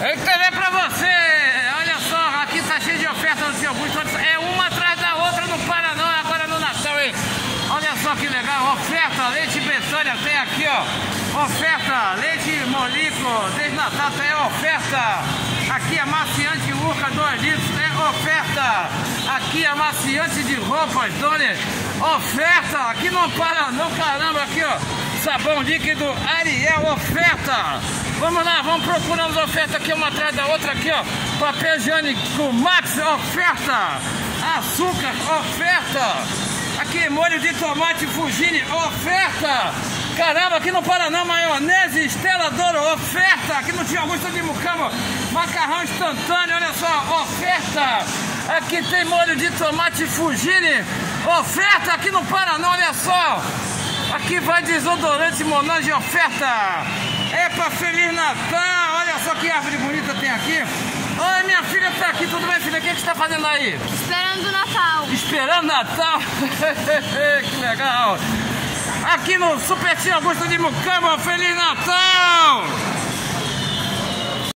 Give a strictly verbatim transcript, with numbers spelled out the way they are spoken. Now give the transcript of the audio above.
Eu também pra você. Olha só, aqui tá cheio de oferta no seu Augusto. É uma atrás da outra, não para não, agora no Natal, hein? Olha só que legal, oferta, leite Betânia tem aqui, ó. Oferta, leite Molico, desde Natal tem oferta. Aqui é maciante Urca, dois litros, é oferta. Aqui é maciante de roupas, Dona, oferta. Aqui não para não, caramba, aqui, ó. Sabão líquido Ariel, oferta. Vamos lá, vamos procurando as ofertas aqui, uma atrás da outra aqui, ó. Papel higiênico Max, oferta. Açúcar, oferta. Aqui, molho de tomate Fugini, oferta. Caramba, aqui não para não, maionese Estela Douro, oferta. Aqui no Tio Augusto de Mucamo, macarrão instantâneo, olha só, oferta. Aqui tem molho de tomate Fugini, oferta. Aqui não para não, olha só. Aqui vai desodorante Monange, oferta. Epa, Feliz Natal. Olha só que árvore bonita tem aqui. Oi, minha filha tá aqui, tudo bem, filha? O que você está fazendo aí? Esperando o Natal. Esperando Natal? Que legal. Aqui no Super Tio Augusto de Mucamo, Feliz Natal!